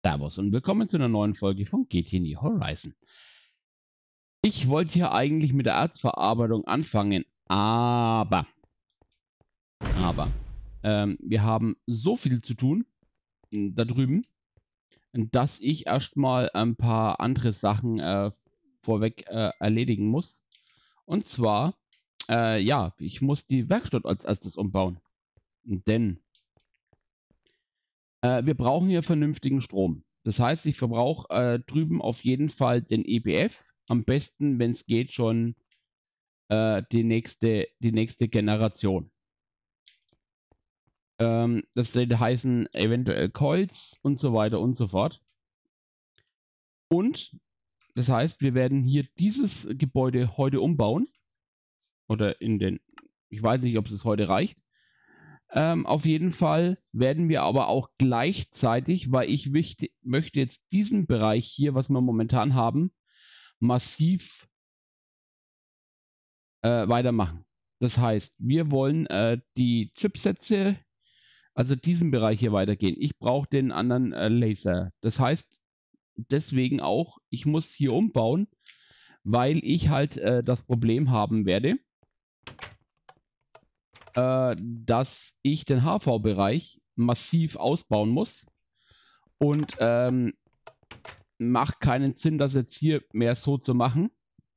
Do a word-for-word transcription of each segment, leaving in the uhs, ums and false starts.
Servus und willkommen zu einer neuen Folge von G T New Horizon. Ich wollte hier eigentlich mit der Erzverarbeitung anfangen, aber, aber, ähm, wir haben so viel zu tun äh, da drüben, dass ich erstmal ein paar andere Sachen äh, vorweg äh, erledigen muss. Und zwar, äh, ja, ich muss die Werkstatt als erstes umbauen, denn äh, wir brauchen hier vernünftigen Strom. Das heißt, ich verbrauche äh, drüben auf jeden Fall den E B F. Am besten, wenn es geht, schon äh, die, nächste, die nächste Generation. Ähm, das sollte heißen eventuell Coils und so weiter und so fort. Und das heißt, wir werden hier dieses Gebäude heute umbauen. Oder in den, ich weiß nicht, ob es heute reicht. Ähm, auf jeden Fall werden wir aber auch gleichzeitig, weil ich wichtig, möchte jetzt diesen Bereich hier, was wir momentan haben, massiv äh, weitermachen. Das heißt, wir wollen äh, die Chipsätze, also diesen Bereich hier weitergehen. Ich brauche den anderen äh, Laser. Das heißt, deswegen auch, ich muss hier umbauen, weil ich halt äh, das Problem haben werde, äh, dass ich den H V-Bereich massiv ausbauen muss. Und ähm, macht keinen Sinn, das jetzt hier mehr so zu machen.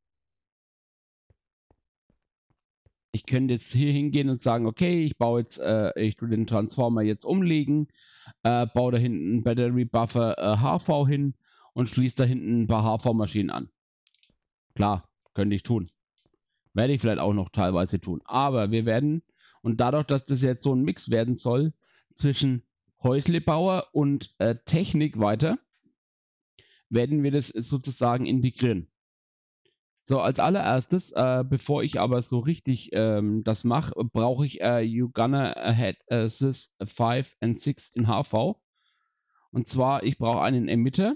Ich könnte jetzt hier hingehen und sagen, okay, ich baue jetzt, äh, ich tue den Transformer jetzt umlegen, äh, baue da hinten einen Battery Buffer äh, H V hin und schließe da hinten ein paar H V-Maschinen an. Klar, könnte ich tun. Werde ich vielleicht auch noch teilweise tun. Aber wir werden, und dadurch, dass das jetzt so ein Mix werden soll zwischen Häuslebauer und äh, Technik weiter, werden wir das sozusagen integrieren. So, als allererstes, äh, bevor ich aber so richtig ähm, das mache, brauche ich äh, You Gonna Ahead Assist fünf and six in H V. Und zwar, ich brauche einen Emitter.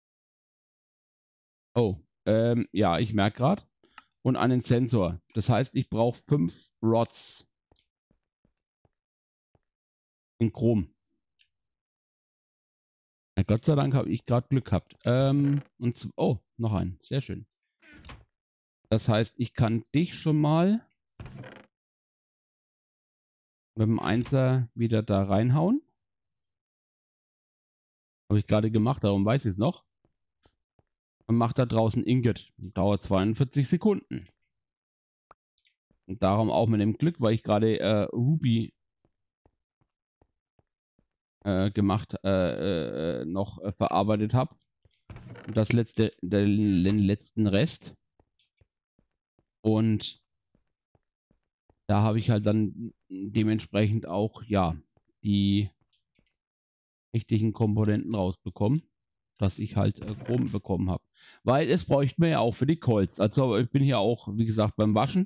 Oh, ähm, ja, ich merke gerade. Und einen Sensor. Das heißt, ich brauche fünf Rods in Chrom. Ja, Gott sei Dank habe ich gerade Glück gehabt. Ähm, und oh, noch einen. Sehr schön. Das heißt, ich kann dich schon mal mit dem Einser wieder da reinhauen. Habe ich gerade gemacht, darum weiß ich es noch. Und macht da draußen Ingot. Dauert zweiundvierzig Sekunden. Und darum auch mit dem Glück, weil ich gerade äh, Ruby äh, gemacht, äh, äh, noch äh, verarbeitet habe. Und das letzte, den, den letzten Rest. Und da habe ich halt dann dementsprechend auch, ja, die richtigen Komponenten rausbekommen, dass ich halt äh, Chrom bekommen habe. Weil es bräuchte man ja auch für die Colts. Also ich bin hier auch, wie gesagt, beim Waschen.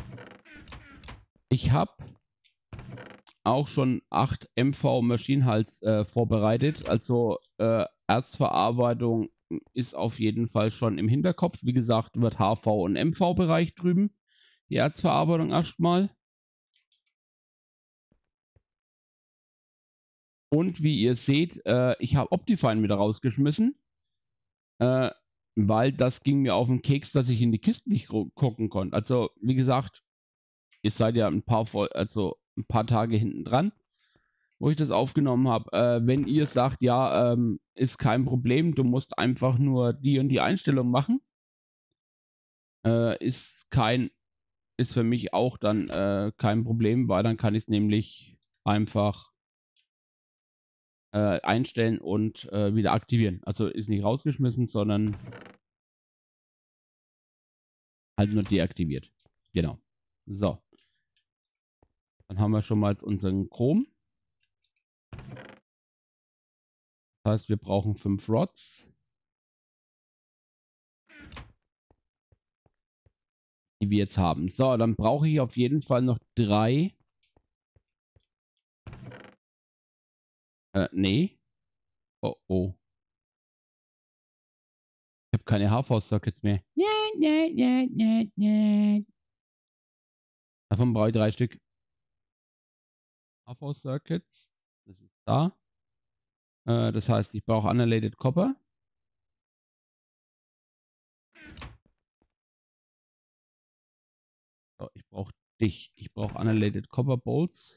Ich habe auch schon acht M V Maschinenhals äh, vorbereitet. Also äh, Erzverarbeitung ist auf jeden Fall schon im Hinterkopf. Wie gesagt, wird H V und M V-Bereich drüben. Die Erzverarbeitung erstmal. Und wie ihr seht, äh, ich habe Optifine wieder rausgeschmissen. Äh, weil das ging mir auf den Keks, dass ich in die Kisten nicht gucken konnte. Also, wie gesagt, ihr seid ja ein paar, also ein paar Tage hinten dran, wo ich das aufgenommen habe. Äh, wenn ihr sagt, ja, ähm, ist kein Problem, du musst einfach nur die und die Einstellung machen, äh, ist kein, ist für mich auch dann äh, kein Problem, weil dann kann ich es nämlich einfach äh, einstellen und äh, wieder aktivieren. Also ist nicht rausgeschmissen, sondern halt nur deaktiviert. Genau. So. Dann haben wir schon mal unseren Chrom. Das heißt, wir brauchen fünf Rods, die wir jetzt haben. So, dann brauche ich auf jeden Fall noch drei. Äh, nee. Oh, oh. Ich habe keine H V-Sockets mehr. Nee, nee, nee, nee, nee. Davon brauche ich drei Stück. H V-Circuits. Das ist da. Äh, das heißt, ich brauche Annihilated Copper. So, ich brauche dich. Ich brauche Annihilated Copper Bolts.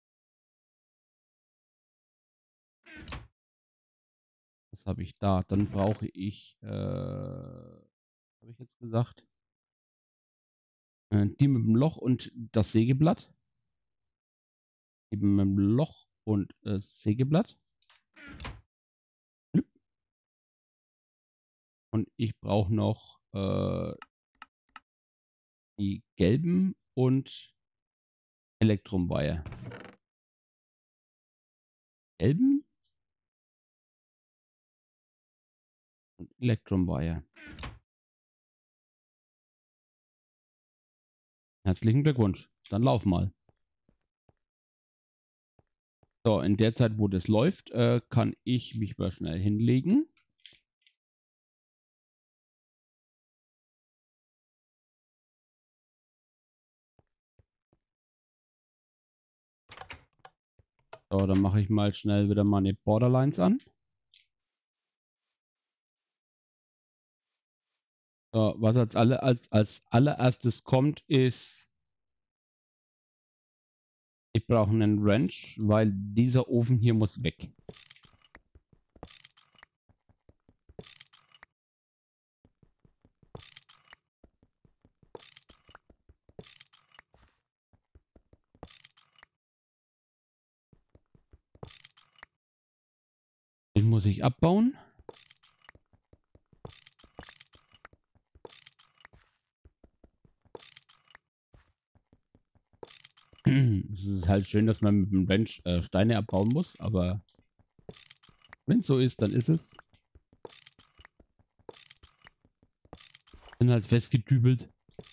Was habe ich da? Dann brauche ich, äh, was habe ich jetzt gesagt? Äh, die mit dem Loch und das Sägeblatt. Die mit dem Loch und äh, Sägeblatt. Und ich brauche noch äh, die gelben und Elektrumwire. Gelben und Elektrumwire. Herzlichen Glückwunsch. Dann lauf mal. So, in der Zeit, wo das läuft, äh, kann ich mich mal schnell hinlegen. So, dann mache ich mal schnell wieder meine Borderlines an. So, was als, alle, als, als allererstes kommt, ist, ich brauche einen Wrench, weil dieser Ofen hier muss weg. Den muss ich abbauen. Es ist halt schön, dass man mit dem Wrench äh, Steine abbauen muss, aber wenn es so ist, dann ist es. Sind halt festgetübelt.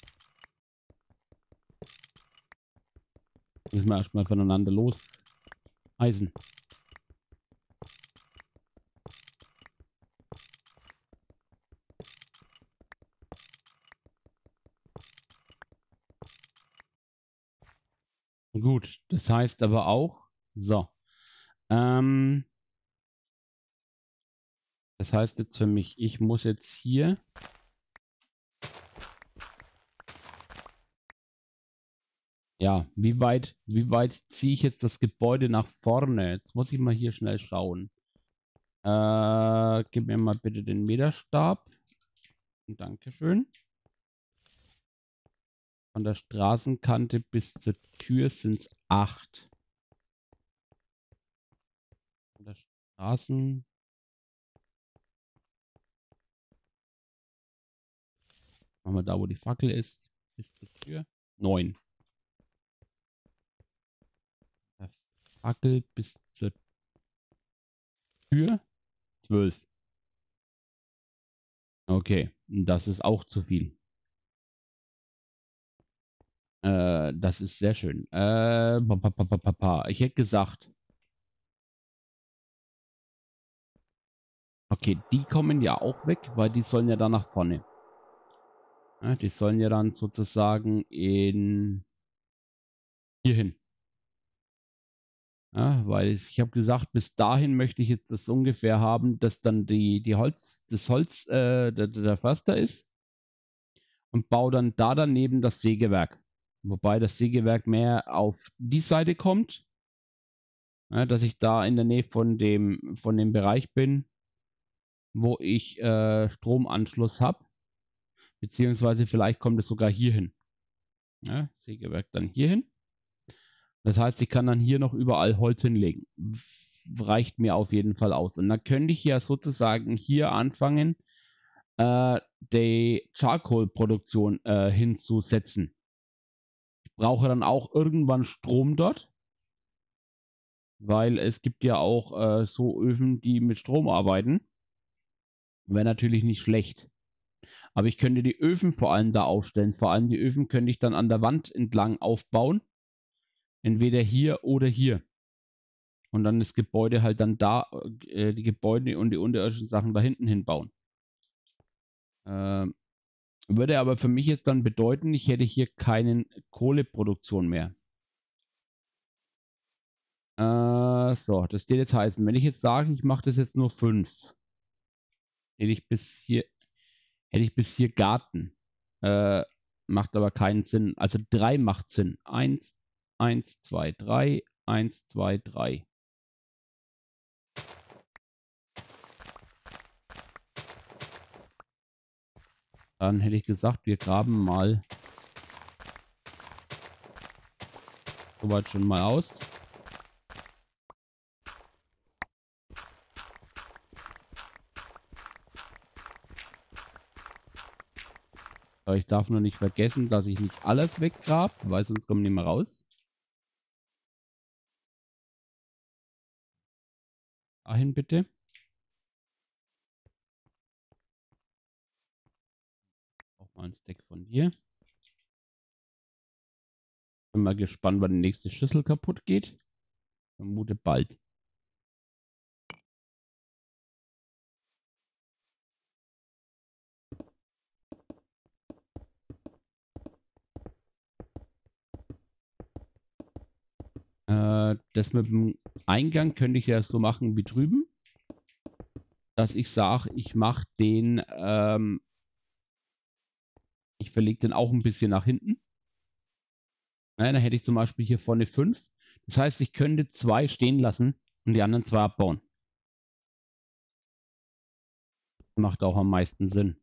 Müssen wir erstmal voneinander los eisen. Gut, das heißt aber auch, so, ähm, das heißt jetzt für mich, ich muss jetzt hier ja, wie weit, wie weit ziehe ich jetzt das Gebäude nach vorne? Jetzt muss ich mal hier schnell schauen. Äh, gib mir mal bitte den Meterstab. Dankeschön. Von der Straßenkante bis zur Tür sind es acht. Von der Straßen. Machen wir da, wo die Fackel ist, bis zur Tür. Neun. Der Fackel bis zur Tür. Zwölf. Okay, das ist auch zu viel. Äh, das ist sehr schön. Äh, pa, pa, pa, pa, pa. Ich hätte gesagt, okay, die kommen ja auch weg, weil die sollen ja dann nach vorne. Ja, die sollen ja dann sozusagen in hierhin. Ja, weil ich habe gesagt, bis dahin möchte ich jetzt das ungefähr haben, dass dann die, die Holz, das Holz äh, der, der Förster ist und baue dann da daneben das Sägewerk. Wobei das Sägewerk mehr auf die Seite kommt, ja, dass ich da in der Nähe von dem, von dem Bereich bin, wo ich äh, Stromanschluss habe. Beziehungsweise vielleicht kommt es sogar hierhin. Ja, Sägewerk dann hierhin. Das heißt, ich kann dann hier noch überall Holz hinlegen. Reicht mir auf jeden Fall aus. Und dann könnte ich ja sozusagen hier anfangen, äh, die Charcoal-Produktion äh, hinzusetzen. Ich brauche dann auch irgendwann Strom dort, weil es gibt ja auch äh, so Öfen, die mit Strom arbeiten. Wäre natürlich nicht schlecht. Aber ich könnte die Öfen vor allem da aufstellen. Vor allem die Öfen könnte ich dann an der Wand entlang aufbauen. Entweder hier oder hier. Und dann das Gebäude halt dann da, äh, die Gebäude und die unterirdischen Sachen da hinten hinbauen. Ähm, würde aber für mich jetzt dann bedeuten, ich hätte hier keine Kohleproduktion mehr. Äh, so, das wird jetzt heißen, wenn ich jetzt sage, ich mache das jetzt nur fünf, hätte ich bis hier, hätte ich bis hier Garten. Äh, macht aber keinen Sinn. Also drei macht Sinn. Eins, eins, zwei, drei, eins, zwei, drei. Dann hätte ich gesagt, wir graben mal soweit schon mal aus. Aber ich darf nur nicht vergessen, dass ich nicht alles weggrabe, weil sonst kommen die mehr raus. Dahin bitte. Auch mal ein Stack von dir. Bin mal gespannt, wann die nächste Schüssel kaputt geht. Vermute bald. Äh, das mit dem Eingang könnte ich ja so machen wie drüben. Dass ich sage, ich mache den, ähm, ich verlege den auch ein bisschen nach hinten. Ja, dann hätte ich zum Beispiel hier vorne fünf. Das heißt, ich könnte zwei stehen lassen und die anderen zwei abbauen. Macht auch am meisten Sinn.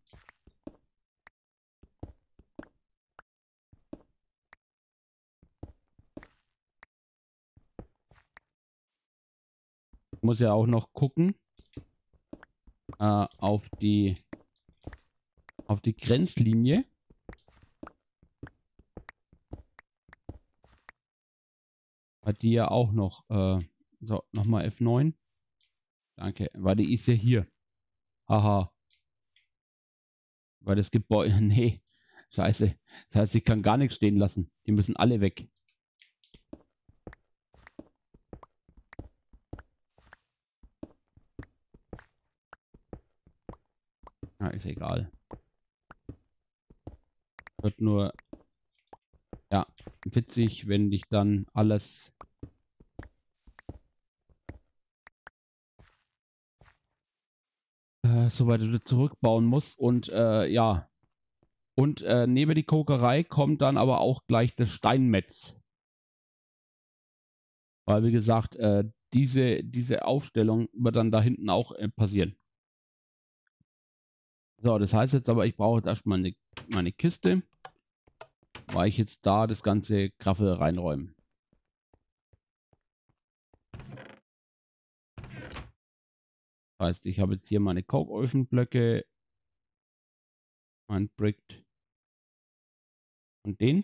Ich muss ja auch noch gucken äh, auf die auf die Grenzlinie. Hat die ja auch noch. Äh, so, nochmal F neun. Danke. Weil die ist ja hier. Haha. Weil das Gebäude. Nee. Scheiße. Das heißt, ich kann gar nichts stehen lassen. Die müssen alle weg. Ja, ist egal. Wird nur, ja, witzig, wenn dich dann alles äh, so weit wieder zurückbauen muss. Und äh, ja, und äh, neben die Kokerei kommt dann aber auch gleich das Steinmetz. Weil, wie gesagt, äh, diese, diese Aufstellung wird dann da hinten auch äh, passieren. So, das heißt jetzt aber, ich brauche jetzt erstmal eine, meine Kiste, weil ich jetzt da das ganze Graffel reinräume. Das heißt, ich habe jetzt hier meine Coke-Ofenblöcke, mein Brick und den.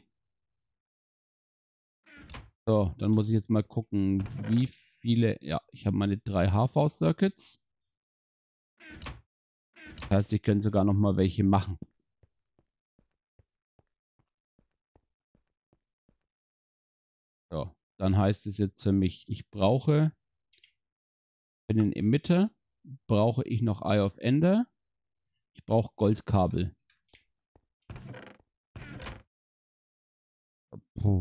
So, dann muss ich jetzt mal gucken, wie viele. Ja, ich habe meine drei H V-Circuits. Das heißt, ich könnte sogar noch mal welche machen. So, dann heißt es jetzt für mich, ich brauche für den Emitter brauche ich noch Eye of Ender. Ich brauche Goldkabel. Puh.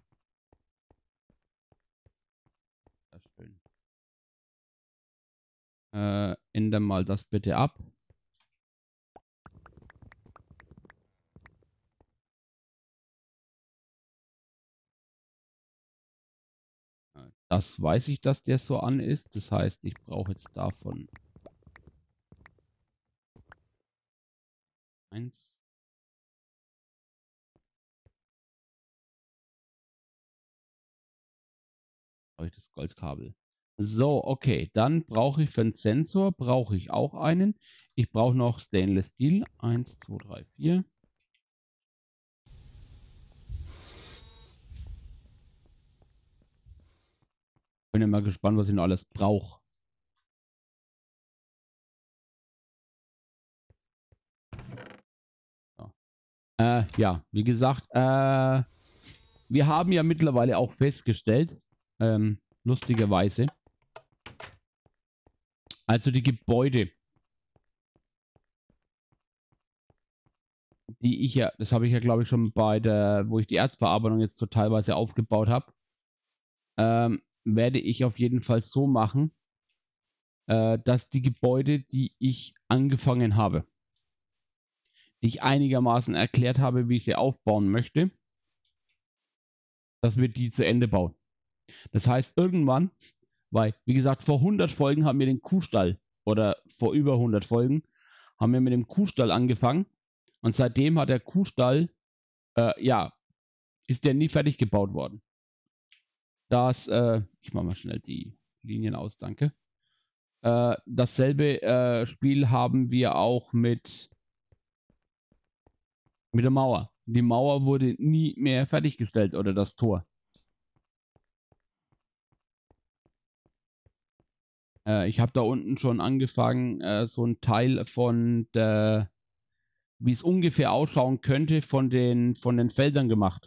Das ist schön. Äh, ändere mal das bitte ab. Das weiß ich, dass der so an ist. Das heißt, ich brauche jetzt davon eins. Brauche ich das Goldkabel. So, okay. Dann brauche ich für den Sensor brauche ich auch einen. Ich brauche noch Stainless Steel. eins, zwei, drei, vier. Bin ja mal gespannt, was ich noch alles brauche. So. Äh, ja, wie gesagt, äh, wir haben ja mittlerweile auch festgestellt, ähm, lustigerweise, also die Gebäude, die ich ja, das habe ich ja glaube ich schon bei der, wo ich die Erzverarbeitung jetzt so teilweise aufgebaut habe, ähm, werde ich auf jeden Fall so machen, äh, dass die Gebäude, die ich angefangen habe, die ich einigermaßen erklärt habe, wie ich sie aufbauen möchte, dass wir die zu Ende bauen. Das heißt, irgendwann, weil, wie gesagt, vor hundert Folgen haben wir den Kuhstall, oder vor über hundert Folgen, haben wir mit dem Kuhstall angefangen. Und seitdem hat der Kuhstall, äh, ja, ist der nie fertig gebaut worden. Das, äh, ich mache mal schnell die Linien aus, danke. Äh, dasselbe äh, Spiel haben wir auch mit, mit der Mauer. Die Mauer wurde nie mehr fertiggestellt oder das Tor. Äh, ich habe da unten schon angefangen, äh, so ein Teil von der, wie es ungefähr ausschauen könnte, von den, von den Feldern gemacht.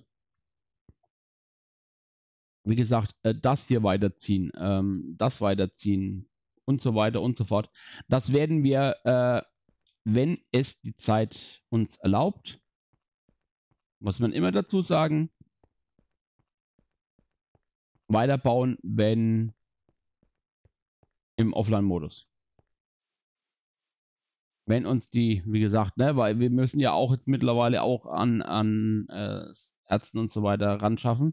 Wie gesagt, äh, das hier weiterziehen, ähm, das weiterziehen und so weiter und so fort. Das werden wir, äh, wenn es die Zeit uns erlaubt, muss man immer dazu sagen, weiterbauen, wenn im Offline-Modus. Wenn uns die, wie gesagt, ne, weil wir müssen ja auch jetzt mittlerweile auch an, an äh, Ärzten und so weiter ran schaffen.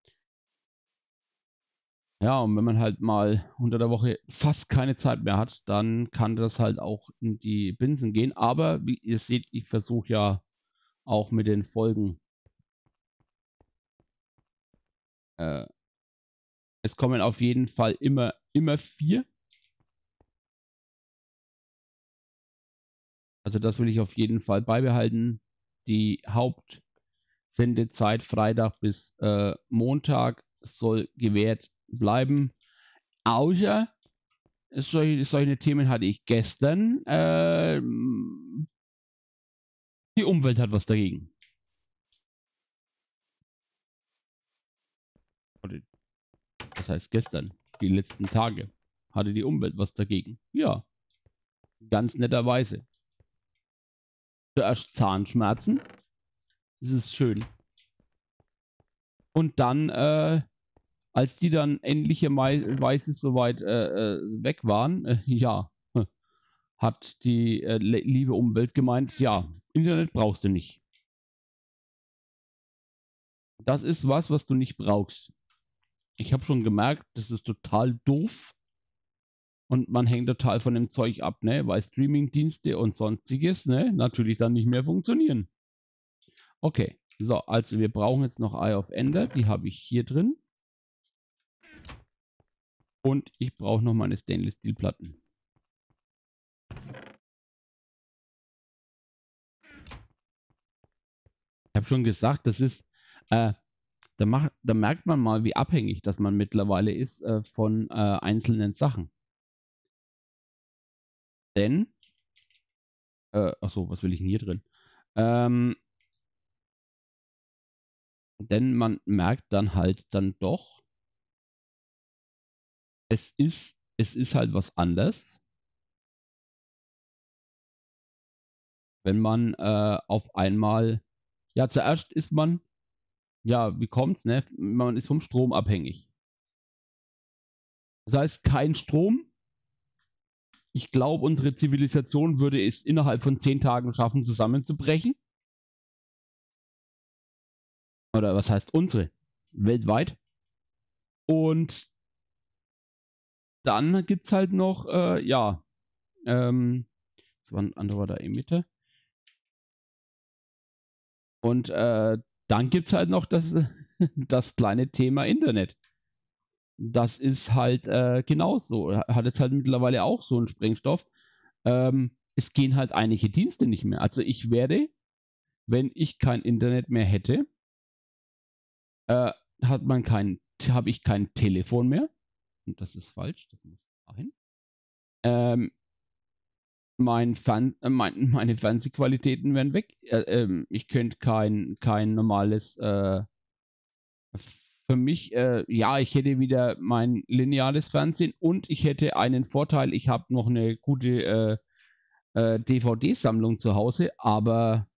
Ja, und wenn man halt mal unter der Woche fast keine Zeit mehr hat, dann kann das halt auch in die Binsen gehen. Aber wie ihr seht, ich versuche ja auch mit den Folgen. Äh, es kommen auf jeden Fall immer, immer vier. Also das will ich auf jeden Fall beibehalten. Die Hauptsendezeit Freitag bis äh, Montag soll gewährt bleiben. Außer solche, solche Themen hatte ich gestern. Äh, die Umwelt hat was dagegen. Das heißt gestern, die letzten Tage, hatte die Umwelt was dagegen. Ja, ganz netterweise. Zuerst Zahnschmerzen. Das ist schön. Und dann, äh, als die dann endlicherweise soweit äh, äh, weg waren, äh, ja, hat die äh, liebe Umwelt gemeint, ja, Internet brauchst du nicht. Das ist was, was du nicht brauchst. Ich habe schon gemerkt, das ist total doof. Und man hängt total von dem Zeug ab, ne? Weil Streamingdienste und sonstiges, ne, natürlich dann nicht mehr funktionieren. Okay, so, also wir brauchen jetzt noch Eye of Ender, die habe ich hier drin. Und ich brauche noch meine Stainless Steel Platten. Ich habe schon gesagt, das ist, äh, da, mach, da merkt man mal, wie abhängig das man mittlerweile ist äh, von äh, einzelnen Sachen. Denn, äh, achso, was will ich denn hier drin? Ähm, denn man merkt dann halt dann doch, es ist, es ist halt was anderes, wenn man äh, auf einmal, ja, zuerst ist man, ja, wie kommt's, ne? Man ist vom Strom abhängig. Das heißt, kein Strom. Ich glaube, unsere Zivilisation würde es innerhalb von zehn Tagen schaffen, zusammenzubrechen. Oder was heißt unsere? Weltweit. Und dann gibt es halt noch, äh, ja, ähm, das war ein anderer da in Mitte. Und äh, dann gibt es halt noch das, das kleine Thema Internet. Das ist halt äh, genauso. Hat jetzt halt mittlerweile auch so einen Sprengstoff. Ähm, es gehen halt einige Dienste nicht mehr. Also ich werde, wenn ich kein Internet mehr hätte, äh, hat man kein, habe ich kein Telefon mehr. Und das ist falsch, das muss dahin. Ähm, mein Fern äh, mein, meine Fernsehqualitäten werden weg. Äh, ähm, ich könnte kein, kein normales, äh, für mich, äh, ja, ich hätte wieder mein lineares Fernsehen und ich hätte einen Vorteil, ich habe noch eine gute äh, äh, D V D-Sammlung zu Hause, aber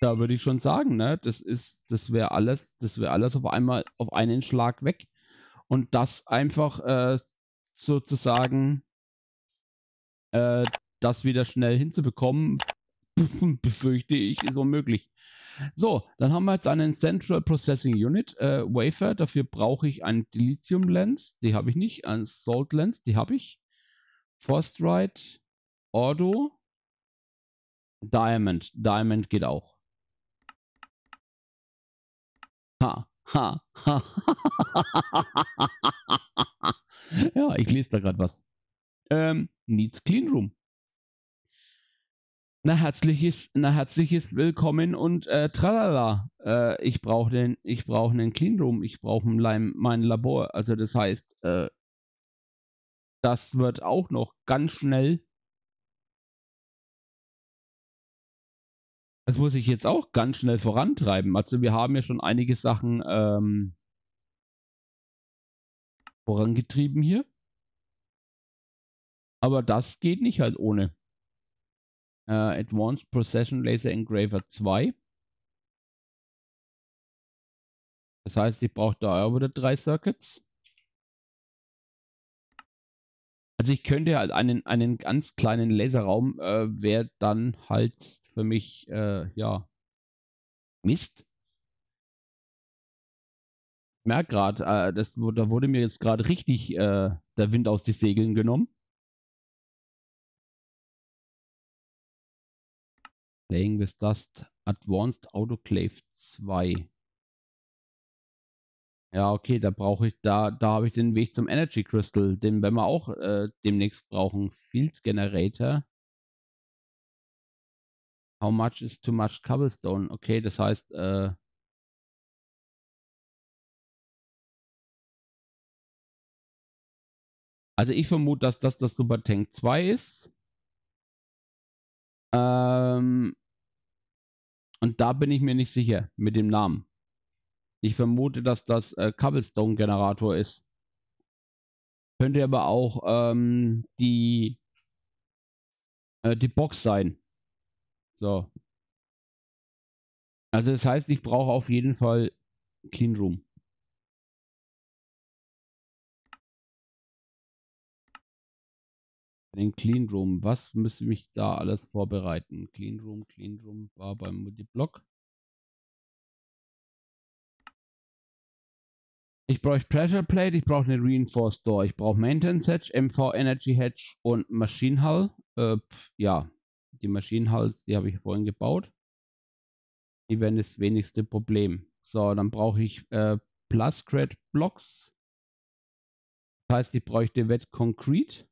Da würde ich schon sagen, ne? Das ist, das wäre alles, das wäre alles auf einmal auf einen Schlag weg. Und das einfach äh, sozusagen äh, das wieder schnell hinzubekommen, befürchte ich, ist unmöglich. So, dann haben wir jetzt einen Central Processing Unit äh, Wafer. Dafür brauche ich ein Dilithium Lens, die habe ich nicht. Ein Salt Lens, die habe ich. Forstrite, Ordo, Diamond. Diamond geht auch. Ha, ha, ha. Ja, ich lese da gerade was. Ähm, needs Clean Room. Na herzliches, na herzliches Willkommen und äh, tralala. Äh, ich brauche den, ich brauche einen Cleanroom, ich brauche mein Labor. Also das heißt, äh, das wird auch noch ganz schnell. Das muss ich jetzt auch ganz schnell vorantreiben. Also wir haben ja schon einige Sachen ähm, vorangetrieben hier. Aber das geht nicht halt ohne. Äh, Advanced Procession Laser Engraver zwei. Das heißt, ich brauche da auch wieder drei Circuits. Also ich könnte halt einen, einen ganz kleinen Laserraum, äh, wäre dann halt für mich, äh, ja, Mist. Ich merke gerade, äh, das, da wurde mir jetzt gerade richtig äh, der Wind aus die Segeln genommen. Playing with Dust Advanced Autoclave zwei. Ja, okay, da brauche ich, da, da habe ich den Weg zum Energy Crystal, den werden wir auch äh, demnächst brauchen. Field Generator. How much is too much cobblestone? Okay, das heißt, äh, also ich vermute, dass das das Super Tank zwei ist. Ähm, und da bin ich mir nicht sicher mit dem Namen. Ich vermute, dass das äh, Cobblestone Generator ist. Könnte aber auch ähm, die, äh, die Box sein. So. Also das heißt, ich brauche auf jeden Fall Clean Room. Den Clean Room. Was müsste mich da alles vorbereiten? Clean Room, Clean Room war beim Multiblock. Ich brauche Pressure Plate, ich brauche eine Reinforced Door, ich brauche Maintenance Hedge, M V Energy Hedge und Machine Hull. Äh, pf, ja, die Machine Hulls, die habe ich vorhin gebaut. Die wären das wenigste Problem. So, dann brauche ich äh, Pluscred Blocks. Das heißt, ich bräuchte Wet Concrete.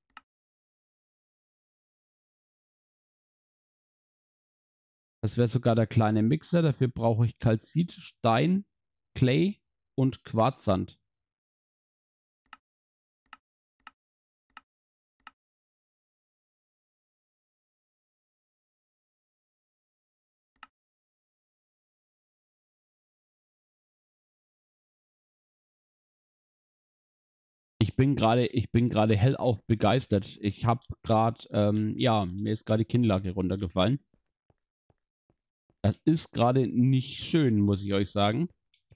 Das wäre sogar der kleine Mixer. Dafür brauche ich Calcit, Stein, Clay und Quarzsand. Ich bin gerade, ich bin gerade hellauf begeistert. Ich habe gerade, ähm, ja, mir ist gerade die Kinnlage runtergefallen. Das ist gerade nicht schön, muss ich euch sagen.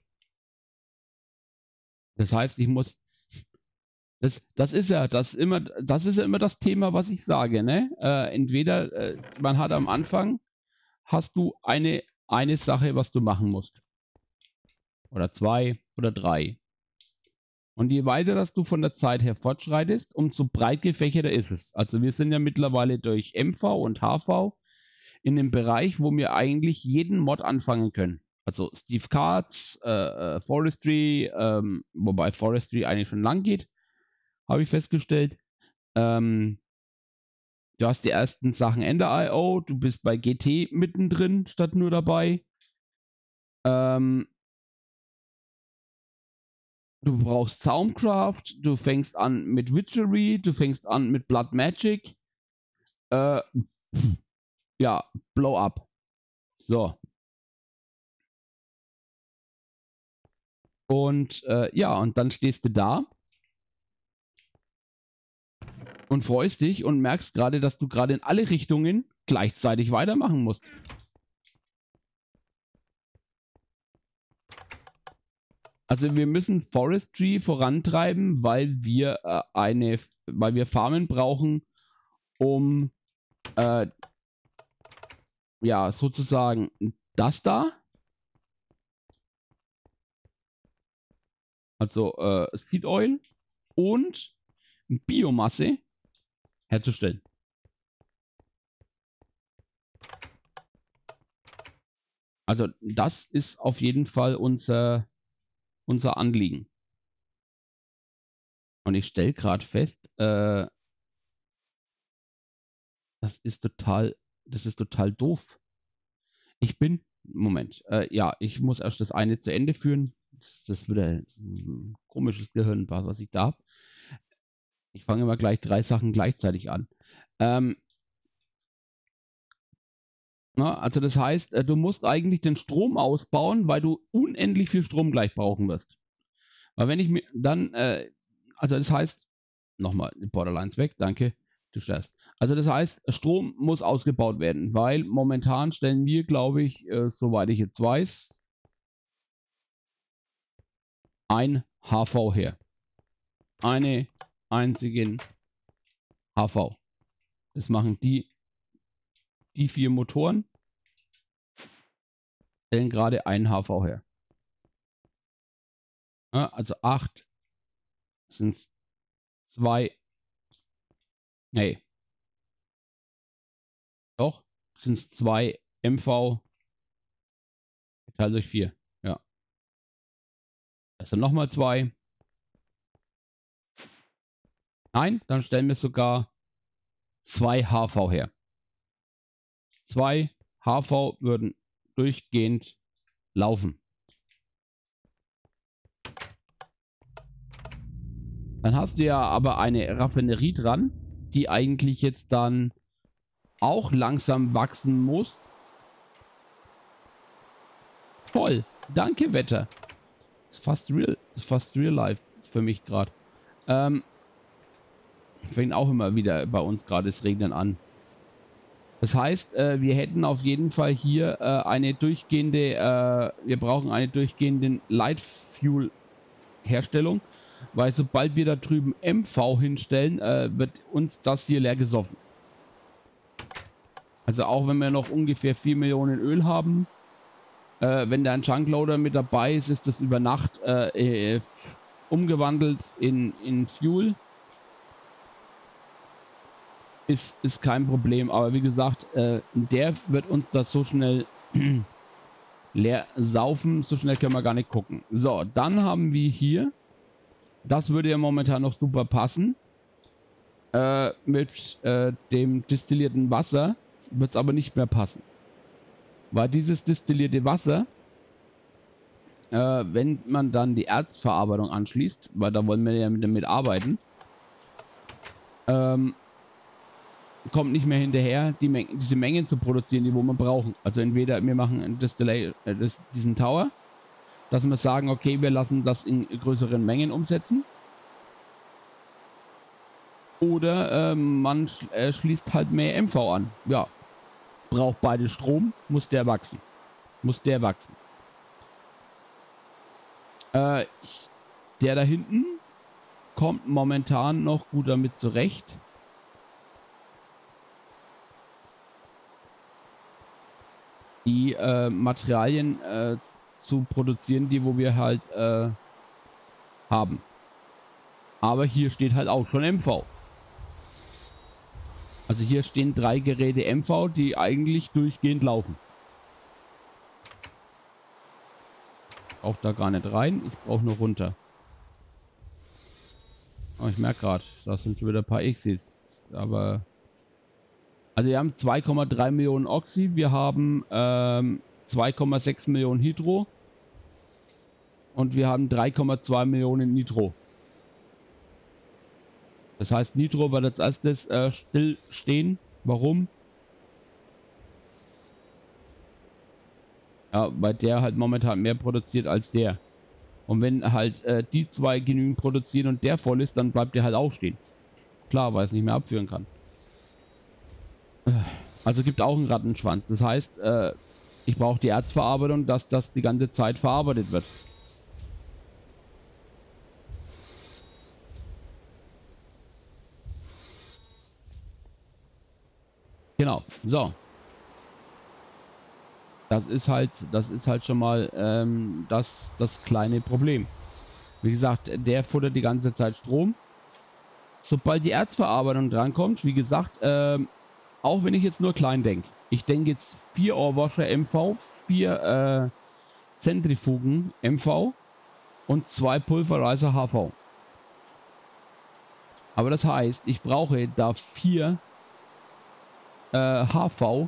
Das heißt, ich muss, das, das ist ja, das immer, das ist ja immer das Thema, was ich sage, ne? Äh, entweder äh, man hat am Anfang, hast du eine, eine Sache, was du machen musst. Oder zwei oder drei. Und je weiter, dass du von der Zeit her fortschreitest, umso breit gefächerter ist es. Also wir sind ja mittlerweile durch M V und H V in dem Bereich, wo wir eigentlich jeden Mod anfangen können. Also Steve Katz, äh, Forestry, ähm, wobei Forestry eigentlich schon lang geht, habe ich festgestellt. Ähm, du hast die ersten Sachen Ender Punkt i o, du bist bei G T mittendrin statt nur dabei. Ähm, du brauchst Soundcraft, du fängst an mit Witchery, du fängst an mit Blood Magic. Äh, ja, Blow Up. So. Und äh, ja, und dann stehst du da und freust dich und merkst gerade, dass du gerade in alle Richtungen gleichzeitig weitermachen musst. Also wir müssen Forestry vorantreiben, weil wir äh, eine, weil wir Farmen brauchen, um äh, ja sozusagen das da, also äh, Seed Oil und Biomasse herzustellen. Also das ist auf jeden Fall unser, unser Anliegen. Und ich stelle gerade fest, äh, das ist total, das ist total doof. Ich bin, Moment, äh, ja, ich muss erst das eine zu Ende führen. Das, das ist wieder das ist ein komisches Gehirn, was ich da habe. Ich fange immer gleich drei Sachen gleichzeitig an. Ähm, na, also das heißt, äh, du musst eigentlich den Strom ausbauen, weil du unendlich viel Strom gleich brauchen wirst. Weil wenn ich mir dann, äh, also das heißt, nochmal, die Borderlines weg, danke, du störst. Also das heißt, Strom muss ausgebaut werden, weil momentan stellen wir, glaube ich, äh, soweit ich jetzt weiß, ein H V her. Eine einzigen H V. Das machen die, die vier Motoren, stellen gerade einen H V her. Ja, also acht sind es zwei. Nee. Doch, sind es zwei M V geteilt durch vier. Ja. Das sind nochmal zwei. Nein, dann stellen wir sogar zwei H V her. Zwei H V würden durchgehend laufen. Dann hast du ja aber eine Raffinerie dran, die eigentlich jetzt dann auch langsam wachsen muss. Toll. Danke, Wetter. Ist fast real, ist fast real life für mich gerade. Ähm, fängt auch immer wieder bei uns gerade das Regnen an. Das heißt, äh, wir hätten auf jeden Fall hier äh, eine durchgehende, äh, wir brauchen eine durchgehende Light Fuel Herstellung, weil sobald wir da drüben M V hinstellen, äh, wird uns das hier leer gesoffen. Also auch wenn wir noch ungefähr vier Millionen Öl haben, äh, wenn da ein Junkloader mit dabei ist, ist das über Nacht äh, äh, umgewandelt in, in Fuel. Ist, ist kein Problem, aber wie gesagt, äh, der wird uns das so schnell leer saufen, so schnell können wir gar nicht gucken. So, dann haben wir hier, das würde ja momentan noch super passen, äh, mit äh, dem destillierten Wasser wird es aber nicht mehr passen. Weil dieses destillierte Wasser, äh, wenn man dann die Erzverarbeitung anschließt, weil da wollen wir ja damit arbeiten, ähm, kommt nicht mehr hinterher, die Menge, diese Mengen zu produzieren, die wo wir brauchen. Also entweder wir machen ein Distillate, äh, das, diesen Tower, dass wir sagen, okay, wir lassen das in größeren Mengen umsetzen. Oder äh, man sch äh, schließt halt mehr M V an. Ja, braucht beide Strom, muss der wachsen. Muss der wachsen. Äh, ich, der da hinten kommt momentan noch gut damit zurecht. Die äh, Materialien äh, zu produzieren, die wo wir halt äh, haben. Aber hier steht halt auch schon M V. Also hier stehen drei Geräte M V, die eigentlich durchgehend laufen. Ich brauche da gar nicht rein, ich brauche nur runter. Oh, ich merke gerade, da sind schon wieder ein paar Exits. Aber also wir haben zwei Komma drei Millionen Oxy, wir haben ähm, zwei Komma sechs Millionen Hydro und wir haben drei Komma zwei Millionen Nitro. Das heißt, Nitro wird als erstes äh, still stehen. Warum? Ja, weil der halt momentan mehr produziert als der. Und wenn halt äh, die zwei genügend produzieren und der voll ist, dann bleibt der halt auch stehen. Klar, weil es nicht mehr abführen kann. Also gibt auch einen Rattenschwanz. Das heißt, äh, ich brauche die Erzverarbeitung, dass das die ganze Zeit verarbeitet wird. Genau. So. Das ist halt, das ist halt schon mal ähm, das, das kleine Problem. Wie gesagt, der futtert die ganze Zeit Strom. Sobald die Erzverarbeitung drankommt, wie gesagt, ähm, auch wenn ich jetzt nur klein denke. Ich denke jetzt vier Ohrwasser M V, vier äh, Zentrifugen M V und zwei Pulverizer H V. Aber das heißt, ich brauche da vier äh, H V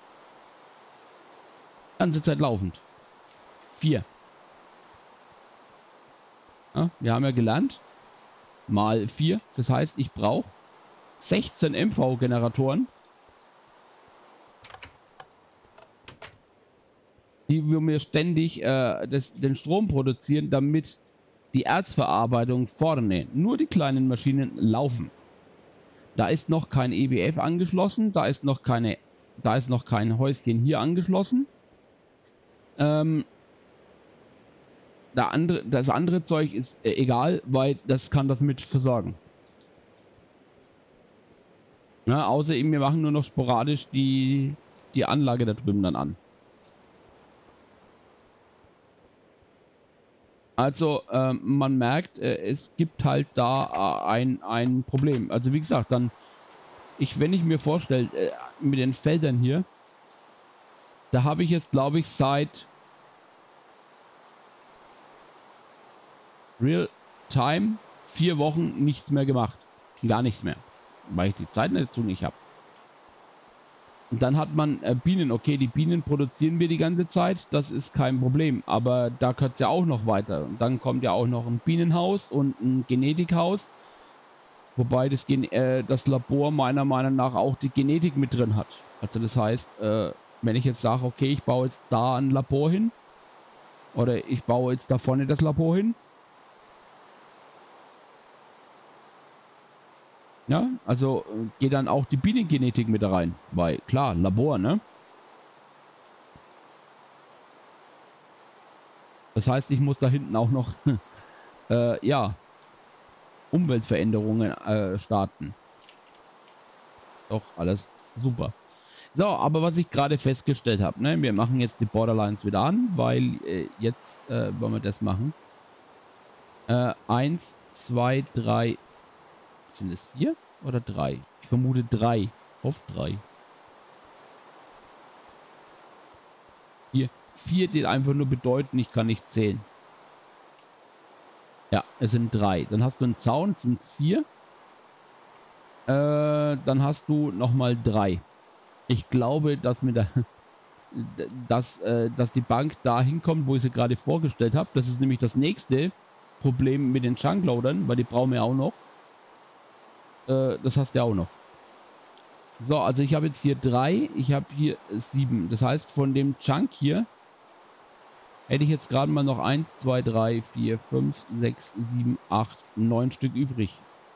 ganze Zeit laufend. Vier. Ja, wir haben ja gelernt, mal vier. Das heißt, ich brauche sechzehn M V-Generatoren, die wir mir ständig äh, das, den Strom produzieren, damit die Erzverarbeitung vorne, nur die kleinen Maschinen laufen. Da ist noch kein E B F angeschlossen, da ist noch keine, da ist noch kein Häuschen hier angeschlossen. Ähm, der andere, das andere Zeug ist äh, egal, weil das kann das mit versorgen. Ja, außer eben, wir machen nur noch sporadisch die, die Anlage da drüben dann an. Also ähm, man merkt, äh, es gibt halt da äh, ein, ein Problem. Also wie gesagt, dann, ich, wenn ich mir vorstelle, äh, mit den Feldern hier, da habe ich jetzt, glaube ich, seit Real Time vier Wochen nichts mehr gemacht. Gar nichts mehr. Weil ich die Zeit dazu nicht habe. Und dann hat man äh, Bienen. Okay, die Bienen produzieren wir die ganze Zeit. Das ist kein Problem. Aber da gehört es ja auch noch weiter. Und dann kommt ja auch noch ein Bienenhaus und ein Genetikhaus. Wobei das, Gen äh, das Labor meiner Meinung nach auch die Genetik mit drin hat. Also das heißt, äh, wenn ich jetzt sage, okay, ich baue jetzt da ein Labor hin. Oder ich baue jetzt da vorne das Labor hin. Ja, also äh, geht dann auch die Bienengenetik mit rein. Weil, klar, Labor, ne? Das heißt, ich muss da hinten auch noch, äh, ja, Umweltveränderungen äh, starten. Doch, alles super. So, aber was ich gerade festgestellt habe, ne? Wir machen jetzt die Borderlines wieder an, weil äh, jetzt äh, wollen wir das machen. Äh, eins, zwei, drei, sind es vier oder drei? Ich vermute drei. Auf drei. Hier, vier, die einfach nur bedeuten, ich kann nicht zählen. Ja, es sind drei. Dann hast du einen Zaun, sind es vier. Äh, dann hast du nochmal drei. Ich glaube, dass mit der, dass, äh, dass die Bank da hinkommt, wo ich sie gerade vorgestellt habe. Das ist nämlich das nächste Problem mit den Chunkloadern, weil die brauchen wir auch noch. Äh, das hast du ja auch noch. So, also ich habe jetzt hier drei, ich habe hier sieben. Das heißt, von dem Chunk hier hätte ich jetzt gerade mal noch eins, zwei, drei, vier, fünf, sechs, sieben, acht, neun Stück übrig.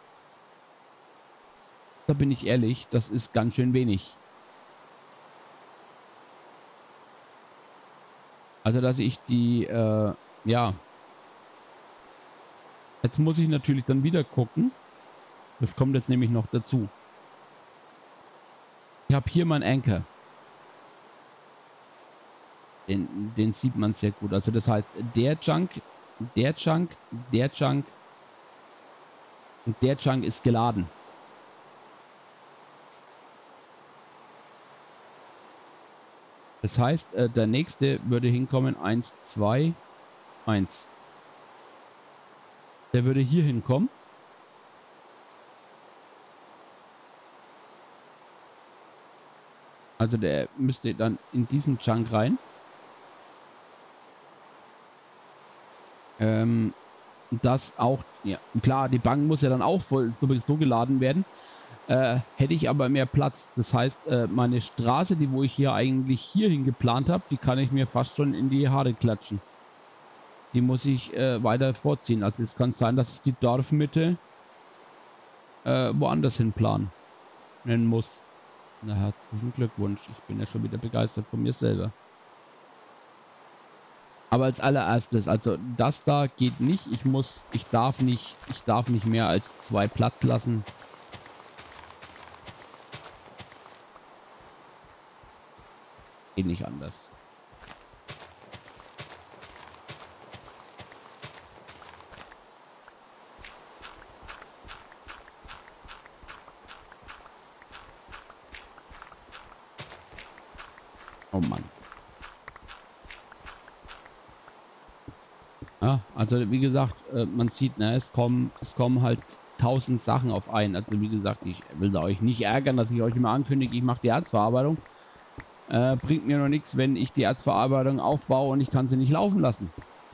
Da bin ich ehrlich, das ist ganz schön wenig. Also, dass ich die, äh, ja. Jetzt muss ich natürlich dann wieder gucken. Das kommt jetzt nämlich noch dazu. Ich habe hier meinen Anker. Den, den sieht man sehr gut. Also das heißt, der Chunk, der Chunk, der Chunk und der Chunk ist geladen. Das heißt, äh, der nächste würde hinkommen eins, zwei, eins. Der würde hier hinkommen. Also der müsste dann in diesen Chunk rein. Ähm, das auch, ja klar, die Bank muss ja dann auch voll sowieso geladen werden. Äh, hätte ich aber mehr Platz. Das heißt, äh, meine Straße, die wo ich hier eigentlich hierhin geplant habe, die kann ich mir fast schon in die Haare klatschen. Die muss ich äh, weiter vorziehen. Also es kann sein, dass ich die Dorfmitte äh, woanders hin planen nennen muss. Na, herzlichen Glückwunsch. Ich bin ja schon wieder begeistert von mir selber. Aber als allererstes, also das da geht nicht. Ich muss, ich darf nicht, ich darf nicht mehr als zwei Platz lassen. Geht nicht anders. Oh Mann. Ja, also wie gesagt, äh, man sieht, ne, es kommen, es kommen halt tausend Sachen auf einen. Also wie gesagt, ich will da euch nicht ärgern, dass ich euch immer ankündige, ich mache die Erzverarbeitung. Äh, bringt mir noch nichts, wenn ich die Erzverarbeitung aufbaue und ich kann sie nicht laufen lassen.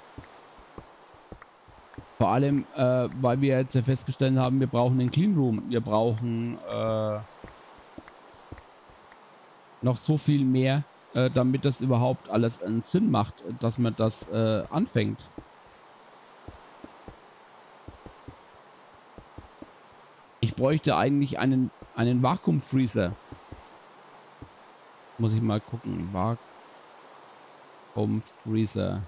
Vor allem, äh, weil wir jetzt ja festgestellt haben, wir brauchen den Cleanroom. Wir brauchen äh, noch so viel mehr, äh, damit das überhaupt alles einen Sinn macht, dass man das äh, anfängt. Ich bräuchte eigentlich einen, einen Vakuumfreezer. Muss ich mal gucken. Vakuumfreezer.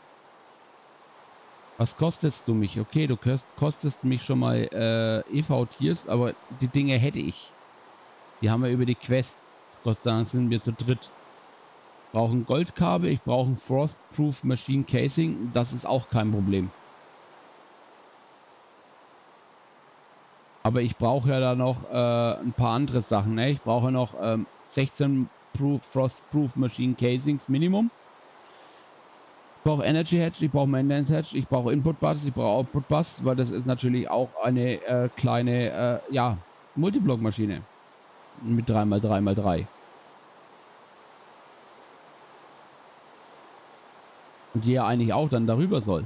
Was kostest du mich? Okay, du kost, kostest mich schon mal äh, E V-Tiers, aber die Dinge hätte ich. Die haben wir über die Quests. Gott sei Dank sind wir zu dritt. Ich brauche ein Goldkabel, ich brauche ein Frostproof Machine Casing. Das ist auch kein Problem. Aber ich brauche ja da noch äh, ein paar andere Sachen. Ne? Ich brauche noch ähm, sechzehn Proof, Frostproof Machine Casings Minimum. Ich brauche Energy Hedge, ich brauche Maintenance Hedge, ich brauche Input Bus, ich brauche Output Bus, weil das ist natürlich auch eine äh, kleine, äh, ja, Multiblock-Maschine mit drei mal drei mal drei. Und die ja eigentlich auch dann darüber soll.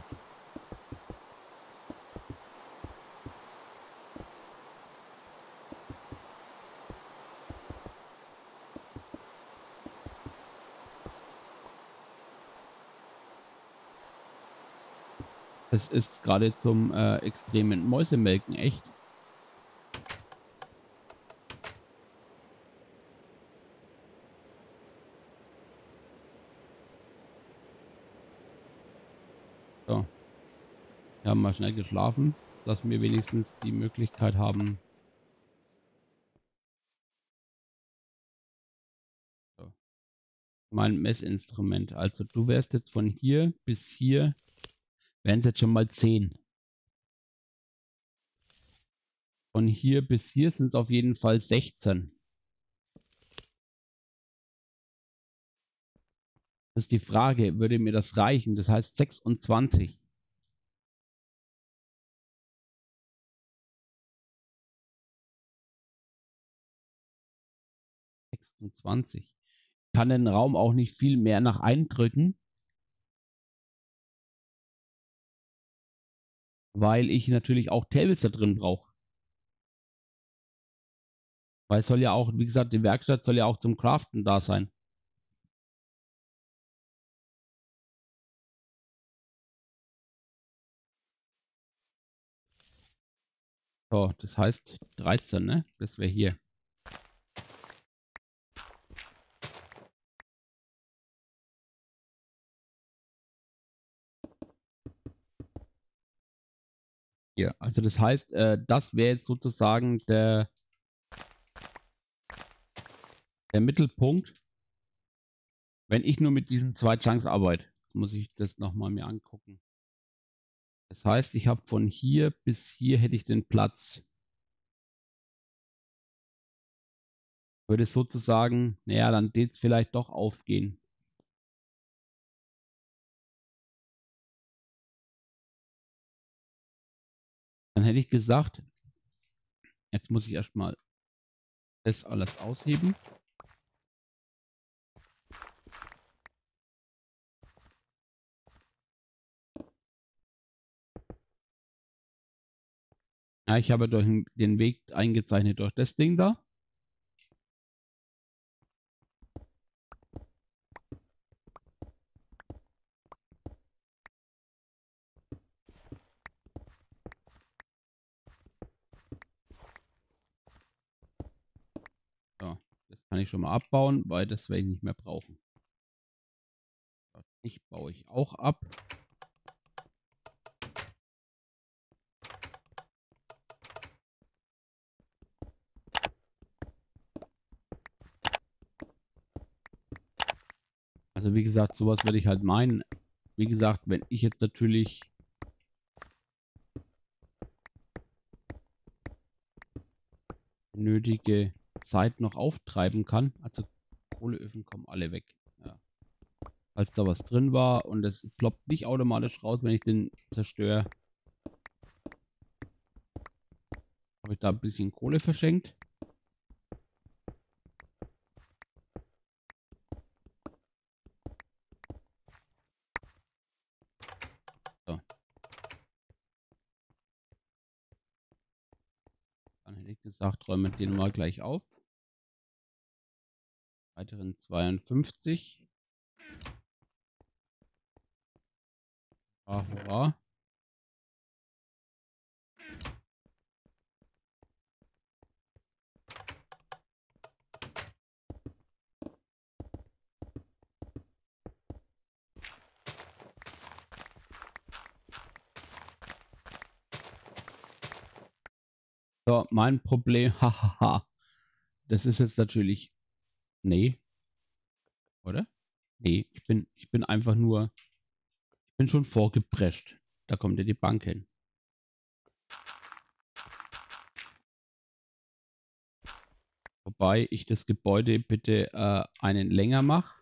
Das ist gerade zum äh, extremen Mäusemelken echt. So, wir haben mal schnell geschlafen, dass wir wenigstens die Möglichkeit haben. So. Mein Messinstrument. Also du wärst jetzt von hier bis hier, wären es jetzt schon mal zehn. Von hier bis hier sind es auf jeden Fall sechzehn. Das ist die Frage, würde mir das reichen? Das heißt sechsundzwanzig. sechsundzwanzig. Ich kann den Raum auch nicht viel mehr nach eindrücken, weil ich natürlich auch Tables da drin brauche. Weil es soll ja auch, wie gesagt, die Werkstatt soll ja auch zum Craften da sein. So, das heißt dreizehn, ne? Das wäre hier. Hier. Also das heißt, äh, das wäre jetzt sozusagen der, der Mittelpunkt, wenn ich nur mit diesen zwei Chunks arbeite. Jetzt muss ich das nochmal mir angucken. Das heißt, ich habe von hier bis hier hätte ich den Platz. Würde sozusagen, naja, dann wird es vielleicht doch aufgehen. Dann hätte ich gesagt, jetzt muss ich erstmal das alles ausheben. Ja, ich habe durch den Weg eingezeichnet durch das Ding da. So, das kann ich schon mal abbauen, weil das werde ich nicht mehr brauchen. Ich baue ich auch ab. Also wie gesagt, sowas werde ich halt meinen. Wie gesagt, wenn ich jetzt natürlich nötige Zeit noch auftreiben kann. Also Kohleöfen kommen alle weg. Ja. Falls da was drin war und es ploppt nicht automatisch raus, wenn ich den zerstöre, habe ich da ein bisschen Kohle verschenkt. So. Dann hätte ich gesagt, räumen wir den mal gleich auf. Weiteren zweiundfünfzig. Ah, hurra. So, mein Problem, hahaha. Das ist jetzt natürlich, nee, oder? Nee, ich bin, ich bin einfach nur, ich bin schon vorgeprescht. Da kommt ja die Bank hin. Wobei ich das Gebäude bitte äh, einen länger mache.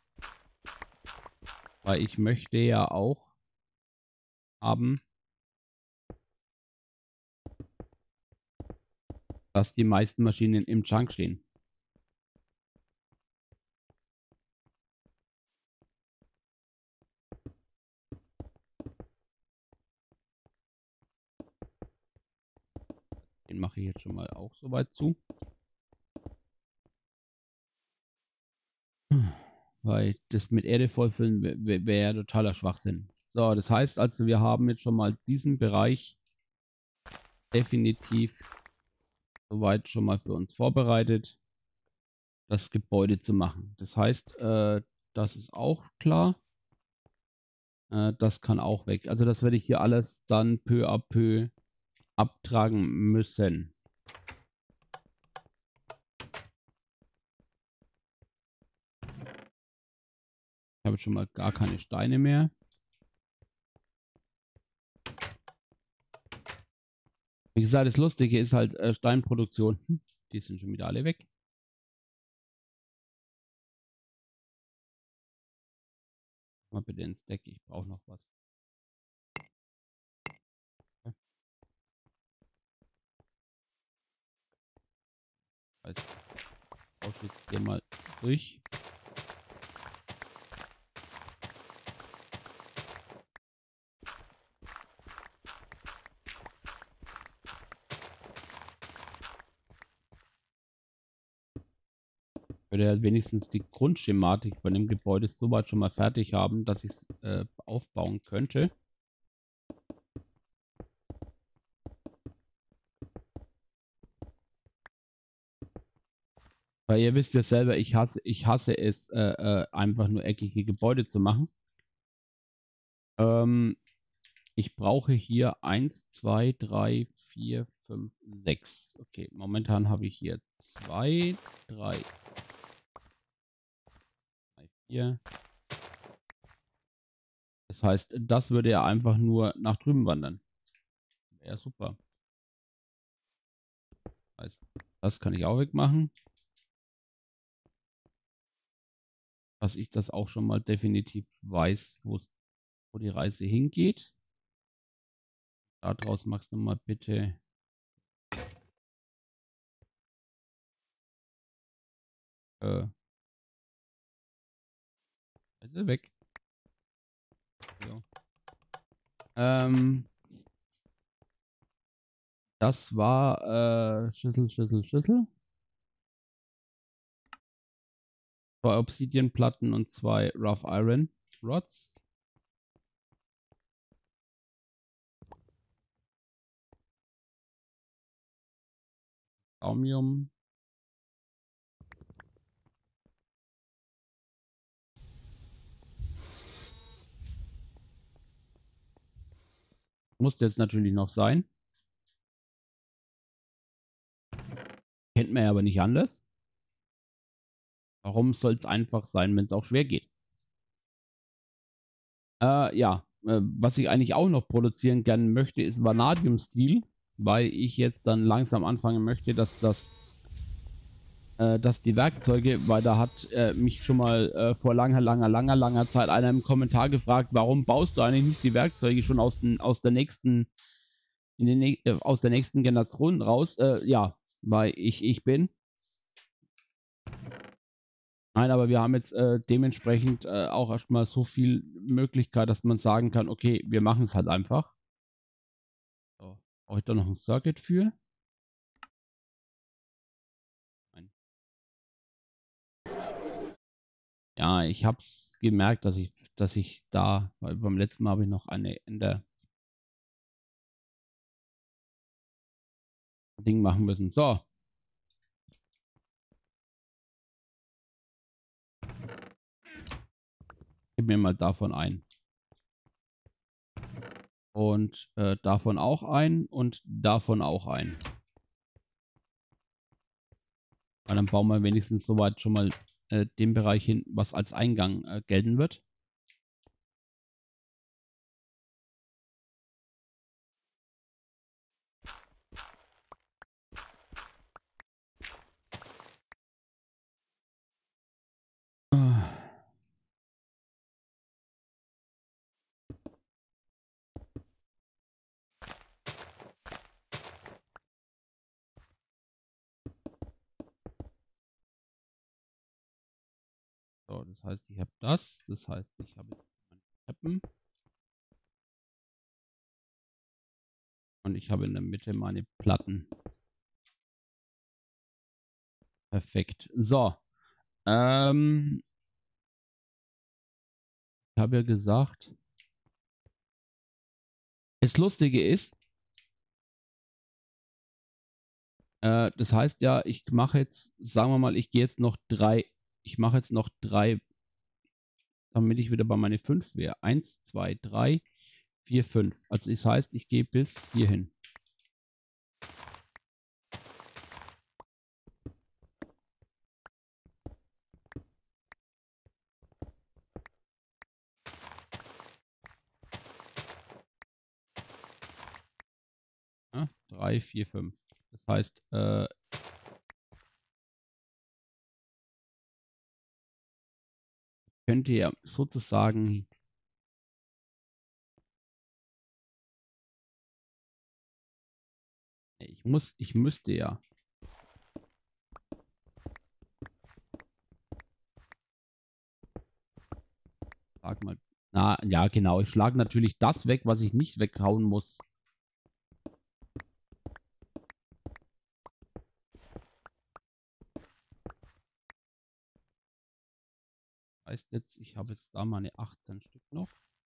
Weil ich möchte ja auch haben, dass die meisten Maschinen im Chunk stehen. Den mache ich jetzt schon mal auch soweit zu. Weil das mit Erde vollfüllen wäre wär ja totaler Schwachsinn. So, das heißt also, wir haben jetzt schon mal diesen Bereich definitiv soweit schon mal für uns vorbereitet, das Gebäude zu machen. Das heißt, äh, das ist auch klar. Äh, das kann auch weg. Also das werde ich hier alles dann peu à peu abtragen müssen. Ich habe schon mal gar keine Steine mehr. Wie gesagt, das Lustige ist halt äh, Steinproduktion. Hm, die sind schon wieder alle weg. Mal bitte ins Deck, ich brauche noch was. Also, ich tausche jetzt hier mal durch. Ich würde halt wenigstens die Grundschematik von dem Gebäude so weit schon mal fertig haben, dass ich es äh, aufbauen könnte. Weil ihr wisst ja selber, ich hasse, ich hasse es, äh, äh, einfach nur eckige Gebäude zu machen. Ähm, ich brauche hier eins, zwei, drei, vier, fünf, sechs. Okay, momentan habe ich hier zwei, drei, vier. Das heißt, das würde ja einfach nur nach drüben wandern. Wäre super. Das heißt, das kann ich auch wegmachen. Dass ich das auch schon mal definitiv weiß, wo die Reise hingeht. Daraus machst du mal bitte äh, also weg. So. Ähm, das war äh, Schüssel, Schüssel, Schüssel. Zwei Obsidian-Platten und zwei Rough Iron Rods. Chromium. Muss jetzt natürlich noch sein. Kennt man ja aber nicht anders. Warum soll es einfach sein, wenn es auch schwer geht? Äh, ja, äh, was ich eigentlich auch noch produzieren gerne möchte, ist Vanadium Steel, weil ich jetzt dann langsam anfangen möchte, dass das, äh, dass die Werkzeuge, weil da hat äh, mich schon mal äh, vor langer, langer, langer, langer Zeit einer im Kommentar gefragt, warum baust du eigentlich nicht die Werkzeuge schon aus, den, aus der nächsten, in den, äh, aus der nächsten Generation raus? Äh, ja, weil ich ich bin. Nein, aber wir haben jetzt äh, dementsprechend äh, auch erstmal so viel Möglichkeit, dass man sagen kann, okay, wir machen es halt einfach. So, brauche ich da noch ein Circuit für? Nein. Ja, ich habe es gemerkt, dass ich, dass ich da, weil beim letzten Mal habe ich noch eine in der Ding machen müssen. So, gib mir mal davon ein. Und äh, davon auch ein und davon auch ein. Weil dann bauen wir wenigstens soweit schon mal äh, den Bereich hin, was als Eingang äh, gelten wird. So, das heißt, ich habe das. Das heißt, ich habe jetzt meine Treppen. Und ich habe in der Mitte meine Platten. Perfekt. So. Ähm, ich habe ja gesagt, das Lustige ist, äh, das heißt ja, ich mache jetzt, sagen wir mal, ich gehe jetzt noch drei, ich mache jetzt noch drei, damit ich wieder bei meine fünf wäre. Eins, zwei, drei, vier, fünf. Also das heißt, ich gehe bis hierhin. Ja, drei, vier, fünf. Das heißt, äh, könnt ihr sozusagen, ich muss, ich müsste ja, sag mal, na ja, genau, ich schlage natürlich das weg, was ich nicht weghauen muss. Heißt jetzt, ich habe jetzt da meine achtzehn Stück noch.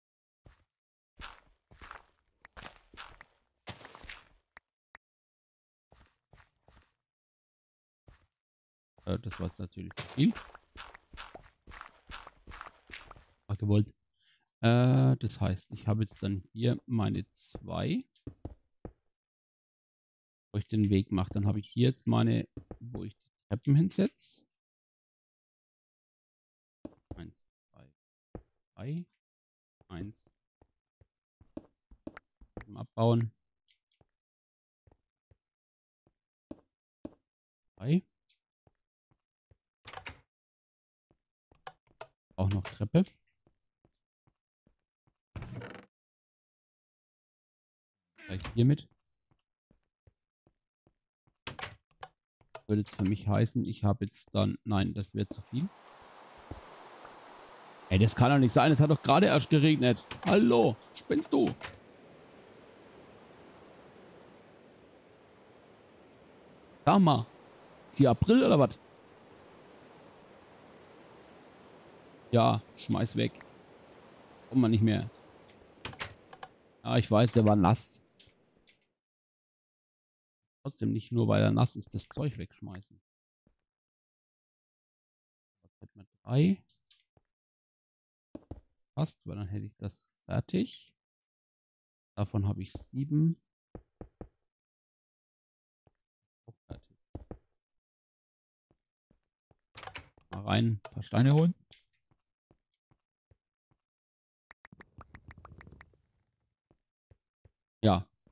Äh, das war jetzt natürlich zu viel. Ach, gewollt. Äh, das heißt, ich habe jetzt dann hier meine zwei. Wo ich den Weg mache. Dann habe ich hier jetzt meine, wo ich die Treppen hinsetze. Eins, zwei, drei. Eins. Abbauen. Drei. Auch noch Treppe. Gleich hiermit. Würde jetzt für mich heißen, ich habe jetzt dann, nein, das wäre zu viel. Ey, das kann doch nicht sein. Es hat doch gerade erst geregnet. Hallo, spinnst du? Sag mal, vier April oder was? Ja, schmeiß weg. Kommt man nicht mehr. Ja, ich weiß, der war nass. Trotzdem nicht nur, weil er nass ist, das Zeug wegschmeißen. Mit drei. Passt, weil dann hätte ich das fertig. Davon habe ich sieben. Auch fertig. Mal rein, ein paar Steine holen.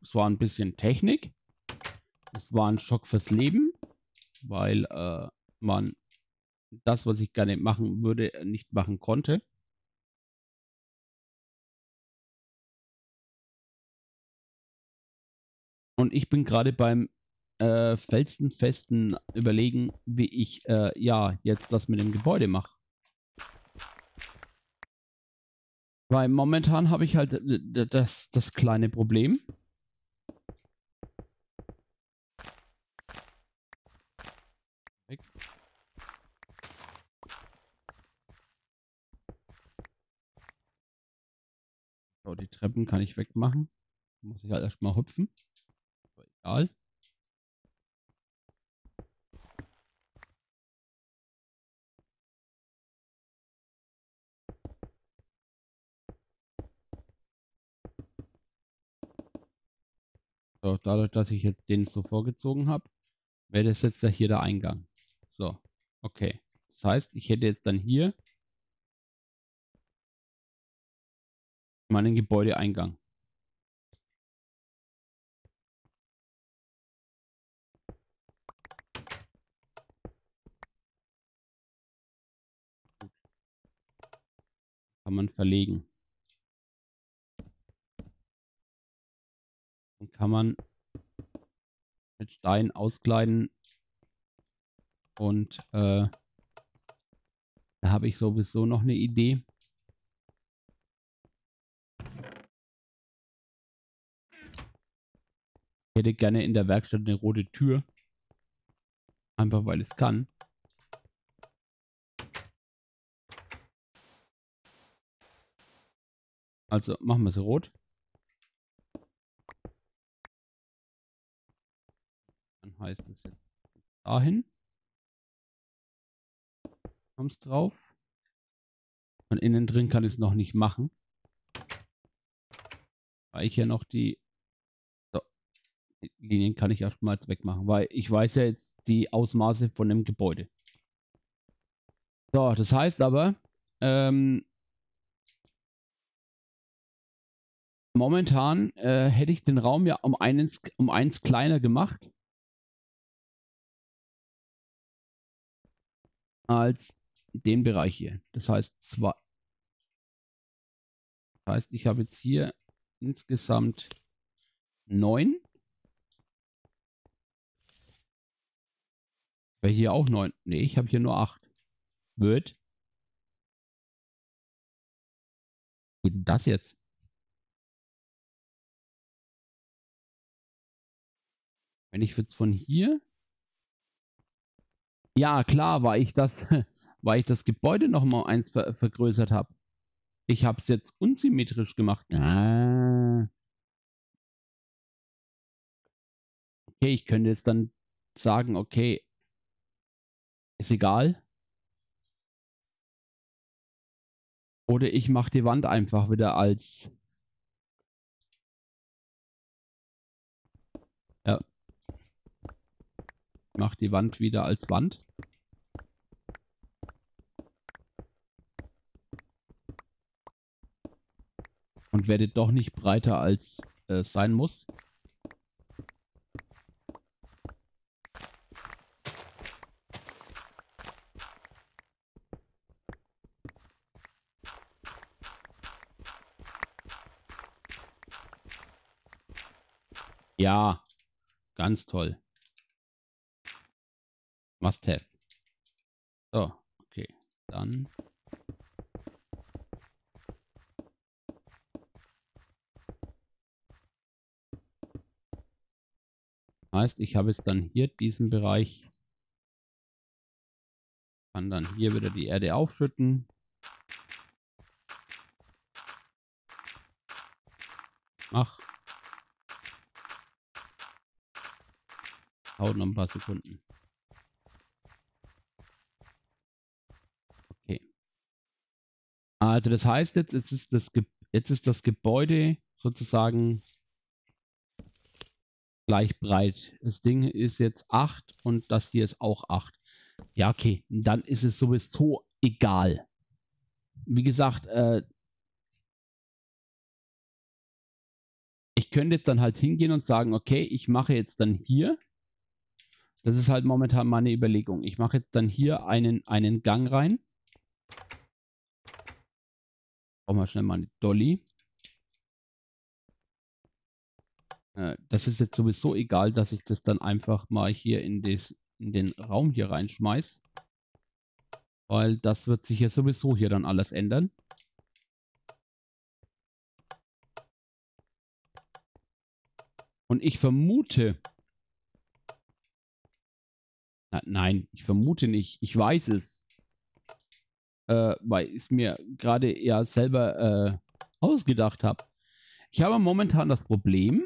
Es war ein bisschen Technik. Es war ein Schock fürs Leben, weil äh, man das, was ich gerne machen würde, nicht machen konnte. Und ich bin gerade beim äh, felsenfesten Überlegen, wie ich äh, ja jetzt das mit dem Gebäude mache. Weil momentan habe ich halt das, das kleine Problem. Weg. So, die Treppen kann ich wegmachen. Muss ich halt erstmal hüpfen. Aber egal. So, dadurch, dass ich jetzt den so vorgezogen habe, wäre das jetzt ja hier der Eingang. So, okay. Das heißt, ich hätte jetzt dann hier meinen Gebäudeeingang. Kann man verlegen. Dann kann man mit Stein auskleiden und äh, da habe ich sowieso noch eine Idee. Ich hätte gerne in der Werkstatt eine rote Tür. Einfach weil es kann. Also machen wir sie rot. Dann heißt es jetzt dahin. Kommst drauf. Und innen drin kann ich es noch nicht machen. Weil ich ja noch die, so, die Linien kann ich erstmals wegmachen. Weil ich weiß ja jetzt die Ausmaße von dem Gebäude. So, das heißt aber, ähm, momentan äh, hätte ich den Raum ja um eins, um eins kleiner gemacht. Als den Bereich hier. Das heißt, zwei. Das heißt, ich habe jetzt hier insgesamt neun. Wäre hier auch neun. Ne, ich habe hier nur acht. Wird. Wie geht das jetzt? Wenn ich jetzt von hier. Ja, klar, weil ich das, weil ich das Gebäude noch mal eins ver vergrößert habe. Ich habe es jetzt unsymmetrisch gemacht. Ah. Okay, ich könnte jetzt dann sagen, okay, ist egal. Oder ich mache die Wand einfach wieder als. Ja. Ich mache die Wand wieder als Wand. Und werde doch nicht breiter als äh, sein muss. Ja, ganz toll. Must have. So, okay. Dann. Heißt, ich habe jetzt dann hier diesen Bereich. Kann dann hier wieder die Erde aufschütten. Mach. Haut noch ein paar Sekunden. Okay. Also das heißt jetzt, es ist das Ge jetzt ist das Gebäude sozusagen gleich breit. Das Ding ist jetzt acht und das hier ist auch acht. Ja, okay. Dann ist es sowieso egal. Wie gesagt, äh, ich könnte jetzt dann halt hingehen und sagen, okay, ich mache jetzt dann hier, das ist halt momentan meine Überlegung, ich mache jetzt dann hier einen, einen Gang rein. Brauchen wir schnell mal eine Dolly. Äh, das ist jetzt sowieso egal, dass ich das dann einfach mal hier in, des, in den Raum hier reinschmeiß. Weil das wird sich ja sowieso hier dann alles ändern. Und ich vermute... Na, nein, ich vermute nicht. Ich weiß es. Äh, weil ich es mir gerade ja selber äh, ausgedacht habe. Ich habe momentan das Problem,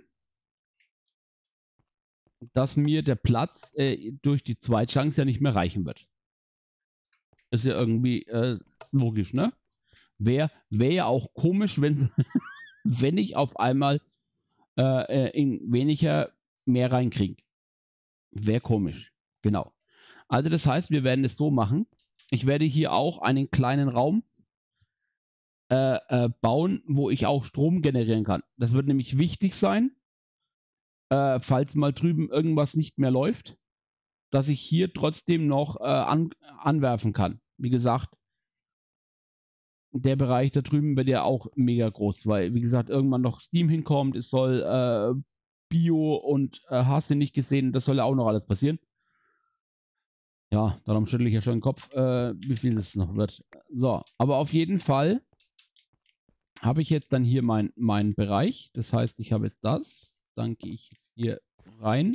dass mir der Platz äh, durch die Zweitchance ja nicht mehr reichen wird. Ist ja irgendwie äh, logisch, ne? Wäre wär ja auch komisch, wenn, wenn ich auf einmal äh, in weniger mehr reinkriege. Wäre komisch. Genau. Also das heißt, wir werden es so machen. Ich werde hier auch einen kleinen Raum äh, äh, bauen, wo ich auch Strom generieren kann. Das wird nämlich wichtig sein, äh, falls mal drüben irgendwas nicht mehr läuft, dass ich hier trotzdem noch äh, an, anwerfen kann. Wie gesagt, der Bereich da drüben wird ja auch mega groß, weil, wie gesagt, irgendwann noch Steam hinkommt, es soll äh, Bio und äh, hast du nicht gesehen, das soll ja auch noch alles passieren. Ja, darum schüttle ich ja schon den Kopf, äh, wie viel das noch wird. So, aber auf jeden Fall habe ich jetzt dann hier meinen mein Bereich. Das heißt, ich habe jetzt das. Dann gehe ich jetzt hier rein.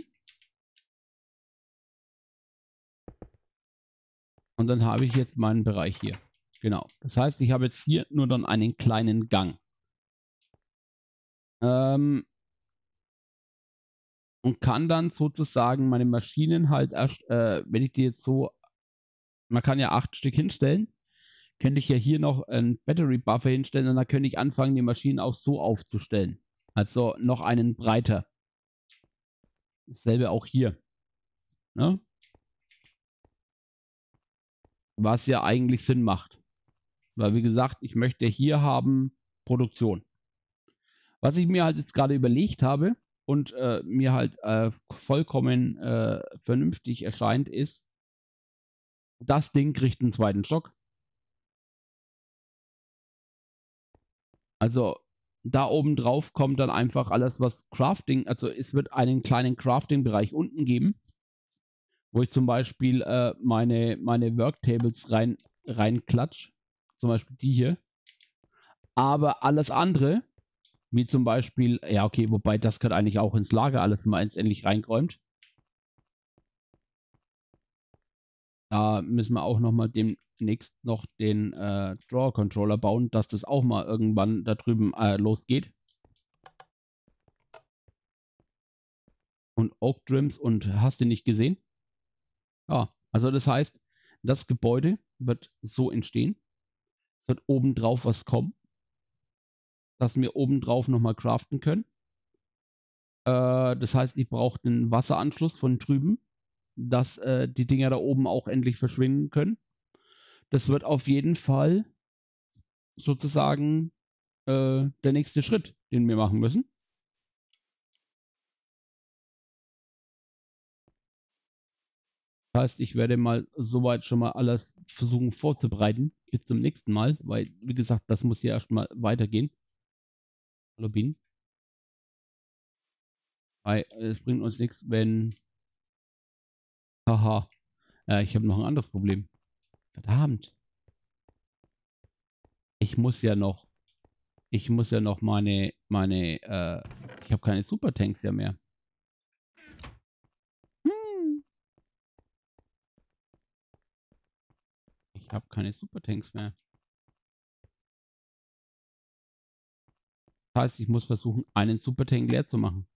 Und dann habe ich jetzt meinen Bereich hier. Genau. Das heißt, ich habe jetzt hier nur dann einen kleinen Gang. Ähm, und kann dann sozusagen meine Maschinen halt erst, äh, wenn ich die jetzt so, man kann ja acht Stück hinstellen, könnte ich ja hier noch einen Battery Buffer hinstellen und dann könnte ich anfangen, die Maschinen auch so aufzustellen. Also noch einen breiter. Dasselbe auch hier. Ne? Was ja eigentlich Sinn macht. Weil wie gesagt, ich möchte hier haben Produktion. Was ich mir halt jetzt gerade überlegt habe und äh, mir halt äh, vollkommen äh, vernünftig erscheint, ist, das Ding kriegt einen zweiten Stock. Also da oben drauf kommt dann einfach alles, was Crafting, also es wird einen kleinen Crafting-Bereich unten geben, wo ich zum Beispiel äh, meine, meine Worktables rein, rein klatsch. Zum Beispiel die hier. Aber alles andere, wie zum Beispiel, ja okay, wobei das gehört eigentlich auch ins Lager, alles mal endlich reingeräumt. Da müssen wir auch nochmal demnächst noch den äh, Draw Controller bauen, dass das auch mal irgendwann da drüben äh, losgeht. Und Oak Trims und hast du nicht gesehen? Ja, also das heißt, das Gebäude wird so entstehen. Es wird obendrauf was kommen, dass wir obendrauf nochmal craften können. Äh, das heißt, ich brauche einen Wasseranschluss von drüben, dass äh, die Dinger da oben auch endlich verschwinden können. Das wird auf jeden Fall sozusagen äh, der nächste Schritt, den wir machen müssen. Das heißt, ich werde mal soweit schon mal alles versuchen vorzubereiten bis zum nächsten Mal, weil, wie gesagt, das muss ja erstmal weitergehen. Hallo Bienen. Weil es bringt uns nichts, wenn... Haha. Äh, ich habe noch ein anderes Problem. Verdammt. Ich muss ja noch... Ich muss ja noch meine... meine äh, ich habe keine Supertanks ja mehr. Hm. Ich habe keine Supertanks mehr. Das heißt, ich muss versuchen, einen Supertank leer zu machen.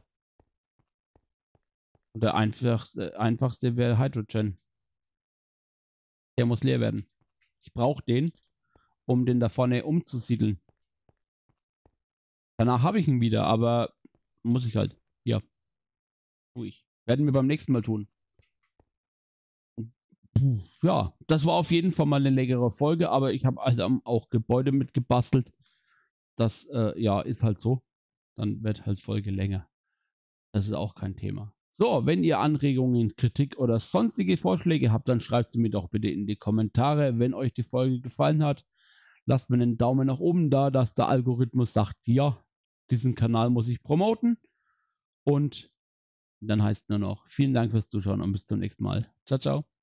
Und der einfachste, einfachste wäre Hydrogen. Der muss leer werden. Ich brauche den, um den da vorne umzusiedeln. Danach habe ich ihn wieder, aber muss ich halt. Ja, tue ich. Werden wir beim nächsten Mal tun. Puh, ja, das war auf jeden Fall mal eine längere Folge, aber ich habe also auch Gebäude mitgebastelt. Das, äh, ja, ist halt so. dann wird halt Folge länger. Das ist auch kein Thema. So, wenn ihr Anregungen, Kritik oder sonstige Vorschläge habt, dann schreibt sie mir doch bitte in die Kommentare. Wenn euch die Folge gefallen hat, lasst mir einen Daumen nach oben da, dass der Algorithmus sagt, ja, diesen Kanal muss ich promoten. Und dann heißt es nur noch, vielen Dank fürs Zuschauen und bis zum nächsten Mal. Ciao, ciao.